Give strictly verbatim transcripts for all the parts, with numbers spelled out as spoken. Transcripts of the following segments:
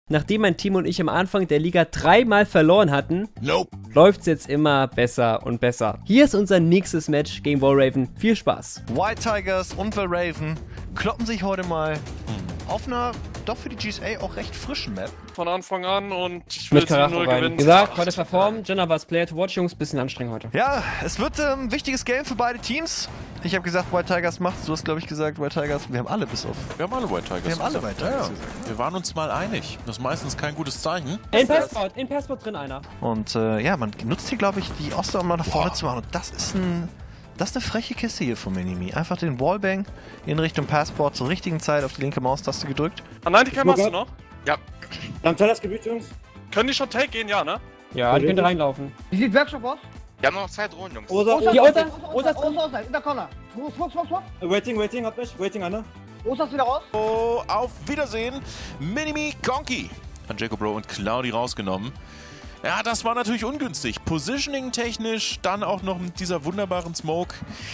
Nachdem mein Team und ich am Anfang der Liga dreimal verloren hatten, Nope. läuft es jetzt immer besser und besser. Hier ist unser nächstes Match gegen Valraven. Viel Spaß. White Tigers und Valraven kloppen sich heute mal auf einer doch für die G S A auch recht frischen Map. Von Anfang an und ich will Mit sie Karacho nur rein. gewinnen. Gesagt, heute performen. Jenna war es Player to Watch, Jungs. Bisschen anstrengend heute. Ja, es wird ein ähm, wichtiges Game für beide Teams. Ich habe gesagt, White Tigers macht's. Du hast, glaube ich, gesagt, White Tigers. Wir haben alle bis auf. Wir haben alle White Tigers. Wir haben alle gesagt. White Tigers Ja, gesagt. Wir waren uns mal einig. Das ist meistens kein gutes Zeichen. In Passport, in Passport drin einer. Und äh, ja, man nutzt hier, glaube ich, die Oster, um mal nach vorne zu machen. Und das ist ein. Das ist eine freche Kiste hier von Minimi. Einfach den Wallbang in Richtung Passport zur richtigen Zeit auf die linke Maustaste gedrückt. Ah nein, die Cam hast du noch? Ja. Dann teil das Gebiet, Jungs. Können die schon Take gehen, ja, ne? Ja, die könnt reinlaufen. Wie sieht Workshop aus? Wir haben noch zwei Drohnen, Jungs. Osa, Osa, Die Osa, Osa- Osa, Osa, Osa, Osa, in der Corner. Smoke, smoke, smoke, smoke. Waiting, waiting, hat mich. Waiting, einer. Osa ist wieder raus. Oh, auf Wiedersehen. Minimi, Conky. An Jacob Bro und Cloudy rausgenommen. Ja, das war natürlich ungünstig. Positioning technisch, dann auch noch mit dieser wunderbaren Smoke.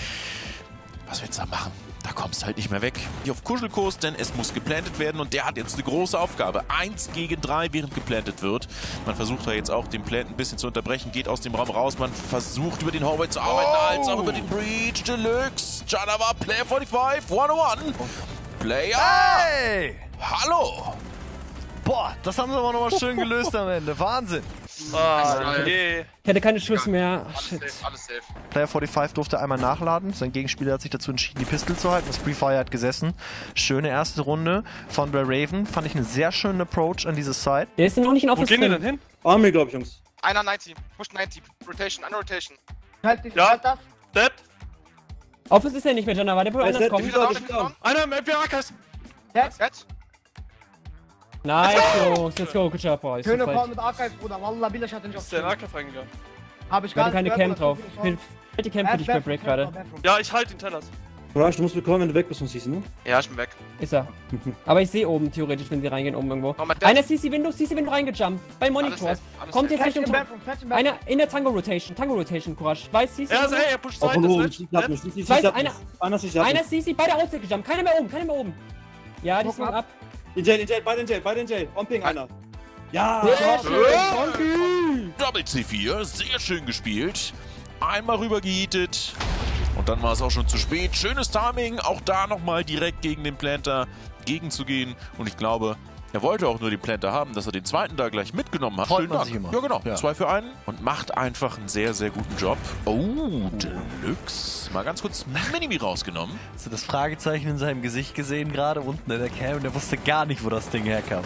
Was willst du da machen? Da kommst du halt nicht mehr weg. Hier auf Kuschelkurs, denn es muss geplantet werden und der hat jetzt eine große Aufgabe. Eins gegen drei, während geplantet wird. Man versucht da jetzt auch den Plant ein bisschen zu unterbrechen, geht aus dem Raum raus. Man versucht über den Hallway zu arbeiten, Oh. als auch über den Breach Deluxe. Janawa, Player fünfundvierzig, hundertundeins. Player! Hey! Hallo! Boah, das haben sie aber nochmal schön gelöst am Ende. Wahnsinn! Ah, je. Ich hätte keine Schuss mehr. Ach, Alles shit. safe, alles safe. Player fünfundvierzig durfte einmal nachladen. Sein Gegenspieler hat sich dazu entschieden, die Pistol zu halten. Das Pre-Fire hat gesessen. Schöne erste Runde von Valraven. Fand ich einen sehr schönen Approach an dieses Side. Der ist noch nicht in Wo Office gehen die denn drin. hin? Army, glaube ich, Jungs. Einer neunzig, push neunzig, Rotation, eine Rotation. Halt dich, Ja. halt das. Dead. Office ist ja nicht mehr, Jenna. War der wohl Er ist anders dead, kommen? Diffuser, Diffuser. Einer im M P A-Kast. Jetzt? Nice, Jungs. Let's go. Good job, boys. Schöne Super. Call mit Archive, Bruder. Wallah, Bilder hat nicht Ist der in aufgeschrieben. Archive reingegangen? Hab ich Ich gar hatte keine nicht Cam gehört, drauf. oder so. Halt die Cam für dich bei Break gerade. Ja, ich halte den Tellers. Rush, du musst bekommen, wenn du weg bist von C C, ne? Ja, ich bin weg. Ist er. Aber ich sehe oben, theoretisch, wenn sie reingehen, oben irgendwo. Nochmal dead. Einer C C Window, C C Window reingejumpt. Bei Monitors. safe, alles Kommt safe. jetzt Fetch im Richtung. Bathroom, fetch im Bathroom. Einer in der Tango Rotation. Tango Rotation, Courage. Weiß C C. Ja, also, ey, er pusht Auch Seite, von ist oben. dead. C C hat Dead. mich. C C Weiß, hat einer- mich. Einer C C hat Einer mich. C C, beide Outside gejumpt. Keiner mehr oben, keiner mehr oben. Ja, die Guck sind ab. ab. In Jail, in Jail, beide in Jail, beide in Jail. On Ping einer. Ja! Sehr schön. Double C vier, sehr schön gespielt. Einmal rüber gehietet. Und dann war es auch schon zu spät. Schönes Timing, auch da nochmal direkt gegen den Planter gegenzugehen. Und ich glaube, er wollte auch nur den Planter haben, dass er den zweiten da gleich mitgenommen hat. Freut Schönen man Dank. sich immer. Ja, genau. Ja. Zwei für einen. Und macht einfach einen sehr, sehr guten Job. Oh, Deluxe. Mal ganz kurz Minimi rausgenommen. Hast du das Fragezeichen in seinem Gesicht gesehen, gerade unten in der Cam? Und er wusste gar nicht, wo das Ding herkam.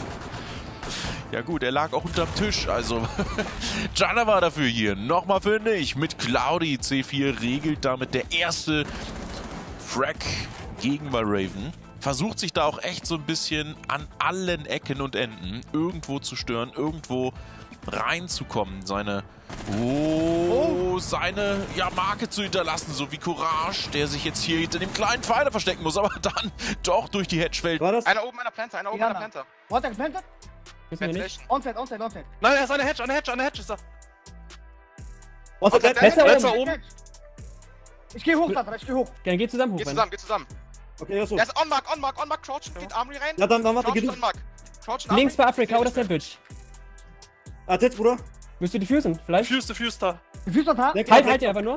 Ja gut, er lag auch unterm Tisch, also Jana war dafür hier. Nochmal für nicht mit Cloudy. C vier regelt damit der erste Frag gegen Valraven. Versucht sich da auch echt so ein bisschen an allen Ecken und Enden irgendwo zu stören, irgendwo reinzukommen. Seine, oh, seine ja, Marke zu hinterlassen, so wie Courage, der sich jetzt hier hinter dem kleinen Pfeiler verstecken muss, aber dann doch durch die Hedgefeld. War das? Einer oben, einer Planter, einer oben, einer Diana. Planter. What, er geplantet? Wissen wir nicht. Ventilation. Onside, onside, onside. Nein, er ist eine Hedge, eine Hedge, eine Hedge ist er. Was hat der? Besser Letzter oben. oben. Ich geh hoch, Sandra, ich geh hoch. Gerne, geh zusammen hoch. Geht Ben. zusammen, geht zusammen. Okay, ja, so. Der ist on mark, on mark, on mark, crouchen, geht Armory rein. Ja, dann, dann warte, Crouchen geh on du. mark. Crouchen Armory. Links bei Afrika oder Sandwich. Ah, Titz, Bruder. Müsst du diffusen, vielleicht? Diffuse, diffuse da. Diffuser da? Weg, Halt, weg, halt ihr einfach nur.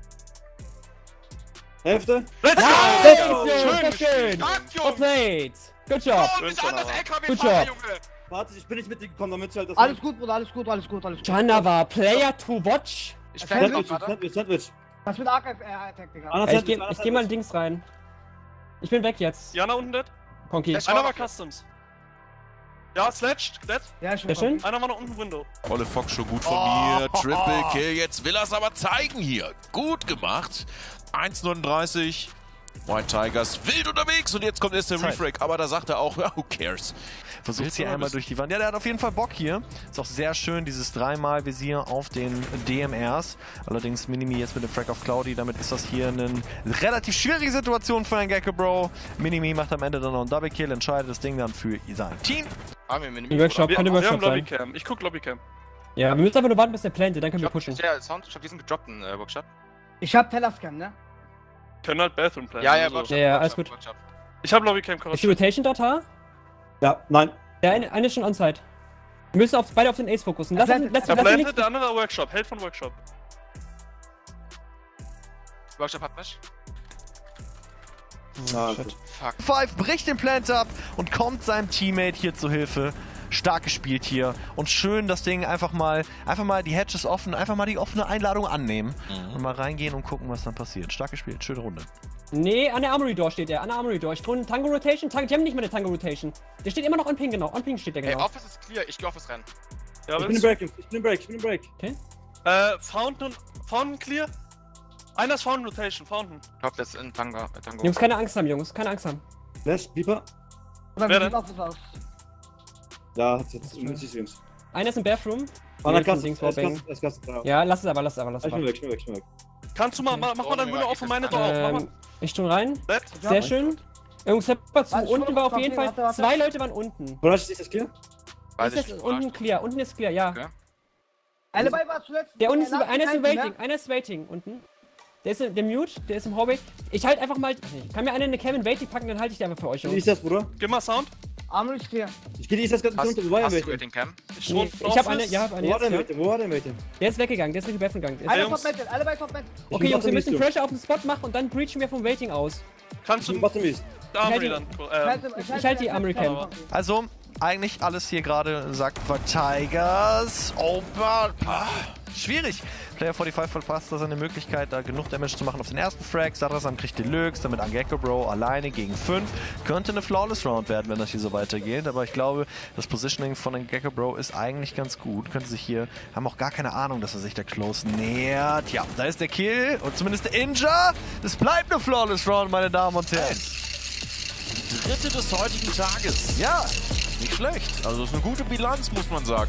Hälfte. Let's Ja, go! das ist Schön schön, sehr schön. Stark, Well Jungs. played. Good job. Oh, nicht Schön, anders Jana. L K Good W-Fahrer, job. Junge. Warte, ich bin nicht mit dir gekommen, damit ich halt das. Alles gut, Bruder, alles gut, alles gut, alles gut. Jana war Player to watch. Ich fände noch Sandwich, gerade. Sandwich, Sandwich. Das mit Archive, äh, Attack, Digga. Einer Ja, ich Sandwich, geh, einer ich geh mal in Sandwich. Dings rein. Ich bin weg jetzt. Jana unten dead. Conky. Let's- Einer war Customs. Ja, Sledged, dead. Ja, ich Sehr schön. Einer war noch unten Window. Olle Fox schon gut von mir. Triple Kill. Jetzt will er es aber zeigen hier. Gut gemacht. eins neununddreißig. White Tigers wild unterwegs und jetzt kommt erst der Zeit. Refrag. Aber da sagt er auch, ja, who cares? Versucht Willst hier du mal einmal wissen? durch die Wand. Ja, der hat auf jeden Fall Bock hier. Ist auch sehr schön, dieses dreimal Visier auf den D M Rs. Allerdings Minimi jetzt mit dem Frag auf Cloudy. Damit ist das hier eine relativ schwierige Situation für einen Gecko Bro. Minimi macht am Ende dann noch einen Double Kill, entscheidet das Ding dann für sein Team. Army Im Minimi. Workshop, Wir, kann im wir haben Workshop sein. Lobbycam. Ich guck Lobbycam. Ja, wir müssen einfach nur warten, bis der plantet, dann können wir Ich hab, pushen. ja, Sound, ich hab diesen gedroppten äh, Workshop. Ich hab Tellerscan, ne? Können halt Bathroom planen. Ja, ja, also. Workshop. Ja, ja, Workshop, alles gut. Workshop. Ich hab Lobbycam, Ist Courage. die Rotation dort, ha? Ja, nein. Der eine, eine ist schon on-site. Wir müssen auf, beide auf den Ace fokussen. Lass, lass, lass, Der lass ihn plantet, der andere Workshop. Held von Workshop. Workshop hat mich. Ah, Fuck. Five bricht den Plant ab und kommt seinem Teammate hier zu Hilfe. Stark gespielt hier. Und schön das Ding einfach mal, einfach mal die Hedges offen, einfach mal die offene Einladung annehmen. Mhm. Und mal reingehen und gucken, was dann passiert. Stark gespielt, schöne Runde. Nee, an der Armory Door steht er, an der Armory Door. Ich drohe eine Tango Rotation. Tang die haben nicht mehr eine Tango Rotation. Der steht immer noch on Ping, genau. On Ping steht der Ey, genau. Office ist clear, ich geh Office rennen. Ja, Ich bin im Break, Jungs. Ich bin im Break, ich bin im Break. Äh, Fountain und Fountain clear. Einer ist Fountain Rotation, Fountain. Ich hoffe, das ist in Tango. Äh, Tango. Jungs, keine Angst haben, Jungs. Keine Angst haben. Flash, Beeper. Oder Wer wie denn? sieht Office aus? Ja, hat's jetzt. Müsste Jungs. Einer ist im Bathroom. Einer Links kann links es vorbängen. Es kann es Ja, lass es aber, lass es aber, lass es Ich bin aber. weg, ich bin weg, ich bin weg. Kannst du mal, mach mach mal dein Window auf und meine Door auf. Mach mal. Ähm, ich tue rein. Dead. Sehr schön. Jungs, hört mal zu. Warte, Unten war auf jeden Fall. warte, warte. Zwei Leute waren unten. Woran ist das clear? Weiß Ist ich das nicht. unten clear? Unten ist clear, ja. Okay. Alibi war zuletzt. Der unten ist, nach einer ist im hinten, Waiting, ne? einer ist Waiting unten. Der ist im- der Mute, der ist im Hallway. Ich halt einfach mal. Kann mir einer eine Cam in Waiting packen, dann halte ich die einfach für euch. Wie Jungs. ist das, Bruder? Gib mal Sound. Armory ist clear. Ich gehe die ist das ganz Hast, runter. Wo war hast der du Mate? Rating Cam? Ich, Nee, ich hab eine, ja, hab eine Wo war der jetzt. Ja. Mate? Wo war der Mate? Der ist weggegangen, der ist nicht Beffen gegangen. Der ist Einer Jungs. top Metal, Alibi top Metal. Okay, bin Jungs, wir müssen Bottom East, Pressure auf den Spot machen und dann breachen wir vom Waiting aus. Kannst Ich du bin Bottom East. Armory Ich dann. Ich Ähm, halte- ich halte halte die den Armory Fenster Cam. auf. Also, eigentlich alles hier gerade, sagt Tigers. Over. Ah, schwierig. Player fünfundvierzig verpasst da seine Möglichkeit, da genug Damage zu machen auf den ersten Frag. Sarasan kriegt Deluxe, damit Angekko Bro alleine gegen fünf. Könnte eine Flawless Round werden, wenn das hier so weitergeht. Aber ich glaube, das Positioning von Angekko Bro ist eigentlich ganz gut. Könnte sich hier, haben auch gar keine Ahnung, dass er sich der Close nähert. Ja, da ist der Kill und zumindest der Inja. Es bleibt eine Flawless Round, meine Damen und Herren. Dritte des heutigen Tages. Ja, Nicht schlecht. Also das ist eine gute Bilanz, muss man sagen.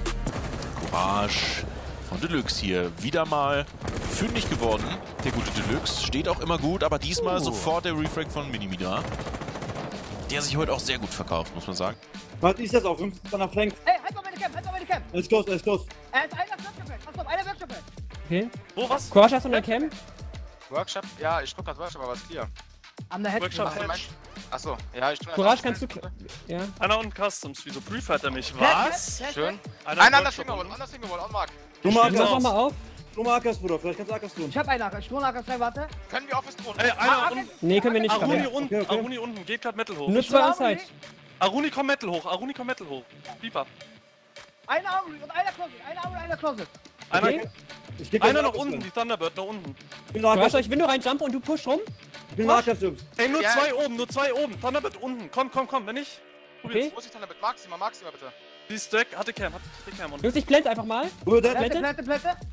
Courage von Deluxe hier wieder mal fündig geworden. Der gute Deluxe steht auch immer gut, aber diesmal Uh. sofort der Refrag von Minimidra. Der sich heute auch sehr gut verkauft, muss man sagen. Warte, ist das auch? Jungs, von der Flank. Ey, halt mal meine Cam, halt mal meine Cam. Alles close, alles close. Er ist einer Workshop. Pass auf, einer Workshop. Okay. wo, was? Courage, hast du eine Cam? Workshop? Ja, ich guck grad Workshop, aber ist clear. An der Head. Workshop Achso, Hedge. mein... Achso, ja, ich tu Courage, kannst du. Ja. Einer unten Customs. Wieso brieft er mich? Was? Schön. Einer Einer an der Workshop Fingerwall, unten. an der Fingerwall, on Mark. Du Pass Markas, noch mal auf. du Markas, Bruder. Vielleicht kannst du Akas tun. Ich hab einen Acker, ich tue einen Acker frei, warte. Können wir Office drohen? Ey, einer Ah, unten. Nee, können wir nicht. Aruni Aruni. unten, Okay, okay. Aruni unten. Geht grad Metal hoch. Nur zwei on Aruni. Side. Aruni kommt Metal hoch, Aruni kommt Metal hoch. Beeper. Einer Armory und einer Closet, einer Armory, einer Closet. Einer, Okay. Ich geh einer gleich nach Akas unten, rein. die Thunderbird nach unten. Ich bin Courage, Akas, ich will nur rein jumpen und du push rum. ich bin Akas, Jungs. Ey, nur Ja. zwei oben, nur zwei oben. Thunderbird unten. Komm, komm, komm, wenn nicht. Okay. Wo ist die Thunderbird? Maxima, Maxima bitte. Die ist weg, hatte Cam, hatte Cam unten. Jungs, ich blend einfach mal. Bruder, der Plätte, Plätte? Plätte, Plätte.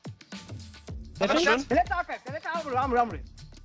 Sehr Schön. schön. Der letzte Acker, der letzte Armory, Armory, Armory.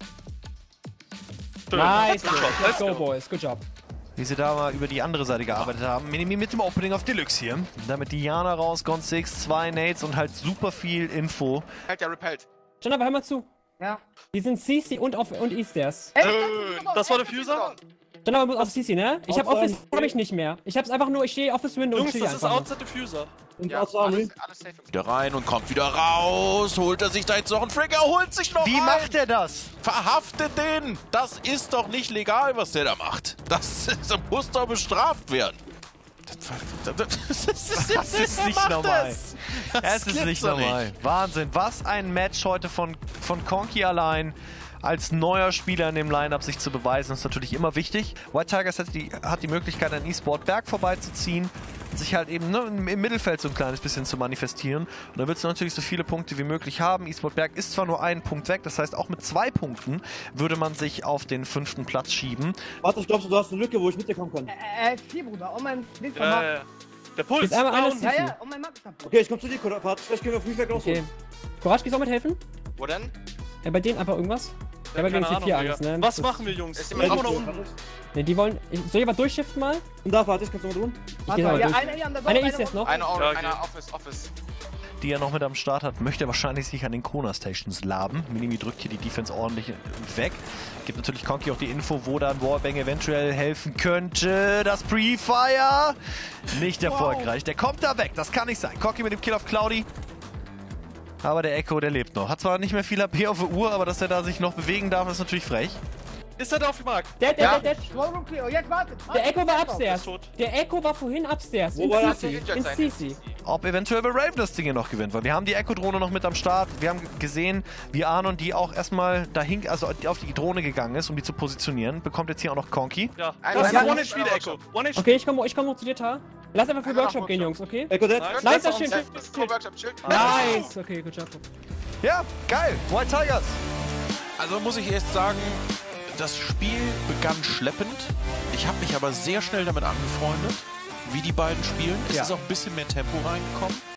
Schön. Nice. Good job, Let's let's go, go. boys. Good job. wie sie da mal über die andere Seite gearbeitet haben. Minimi mit dem Opening auf Deluxe hier. Damit Diana raus, Gone six, zwei Nades und halt super viel Info. Hält der repellt. John, aber hör mal zu. Ja. Die sind C C und auf und E-Stairs. Ey, Schön. Das war der Fuser? John, aber auf C C, ne? Ich hab Outside. Office, hab ich nicht mehr. Ich hab's einfach nur, ich stehe Office Window und Jungs, chill das ist einfach nur. outside Diffuser. und Ja, aus Armory. alles, alles safe. Wieder rein und kommt wieder raus. Holt er sich da jetzt noch einen Frag? Er holt sich noch Wie einen. macht er das? Verhaftet den! Das ist doch nicht legal, was der da macht. Das, das muss doch bestraft werden. Das, das, das, Das ist wer nicht macht normal. Das? Es Das ist gibt's nicht doch normal. Wahnsinn. Was ein Match heute von, von Conky allein. Als neuer Spieler in dem Lineup sich zu beweisen, ist natürlich immer wichtig. White Tigers hat die, hat die Möglichkeit, an E-Sport Berg vorbeizuziehen, sich halt eben ne, im im Mittelfeld so ein kleines bisschen zu manifestieren. Und da willst du natürlich so viele Punkte wie möglich haben. E-Sport Berg ist zwar nur einen Punkt weg, das heißt auch mit zwei Punkten würde man sich auf den fünften Platz schieben. Warte, ich glaube, du hast eine Lücke, wo ich mit dir kommen kann. Er ist hier, Bruder. Oh mein Ding vom Ja, ja, Markt. ja. Der Puls. Jetzt einmal da einer unten. Ja, ja, oh mein Markt ist kaputt. Okay, ich komm zu dir, Kurat. Vielleicht können wir auf Refrag raus. Okay. Courage, gehst du auch mithelfen? Wo denn? Ja, bei denen einfach irgendwas? Ja, bei Keine denen C vier Ahnung, Angst, Digga. ne? Was Das- machen wir, Jungs? Ist Wir jemand kommen nach unten? unten. Ne, die wollen. Ich, soll ich aber durchshiften mal? Und da, warte, kannst du mal tun? Ich Warte geh mal, mal ja, durch. einer hier an der Einer Door, ist jetzt noch. Eine Aura, Ja, okay. einer Office, Office. Die er noch mit am Start hat, möchte er wahrscheinlich sich an den Kona-Stations laben. Minimi drückt hier die Defense ordentlich weg. Gibt natürlich Conky auch die Info, wo dann Warbang eventuell helfen könnte. Das Pre-Fire nicht erfolgreich. Der kommt da weg, das kann nicht sein. Conky mit dem Kill auf Cloudy. Aber der Echo, der lebt noch. Hat zwar nicht mehr viel H P auf der Uhr, aber dass er da sich noch bewegen darf, ist natürlich frech. Ist er da auf dem Markt? Dead, dead, Ja. dead, dead. Small Room clear. Und jetzt wartet. Der Echo war Ist upstairs. tot. Der Echo war vorhin upstairs. Wo In war das? C C. Injured In sein. C C. Ob eventuell bei Raven das Ding hier noch gewinnt, weil wir haben die Echo-Drohne noch mit am Start. Wir haben gesehen, wie Arnon die auch erstmal dahin, also auf die Drohne gegangen ist, um die zu positionieren. Bekommt jetzt hier auch noch Conky. Ja. Ein- Das ist ein- One ein- H P, der Echo. One H P. Okay, ich komme ich komm hoch zu dir, Ta. Lass einfach für Einfach nach Workshop gehen, Workshop. Jungs, okay? Echo dead. Nice. Nice, das on steht. set. Das ist Workshop, chill. Nice. Okay, good job. Ja, geil. White Tigers. Also muss ich erst sagen, das Spiel begann schleppend. Ich habe mich aber sehr schnell damit angefreundet, wie die beiden spielen. Es Ja. ist auch ein bisschen mehr Tempo reingekommen.